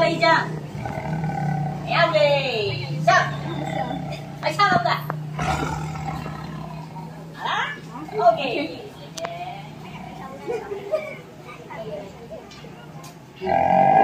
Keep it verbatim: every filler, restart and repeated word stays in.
了一下，要嘞，上，还差了不？好啦 ，OK， 谢谢。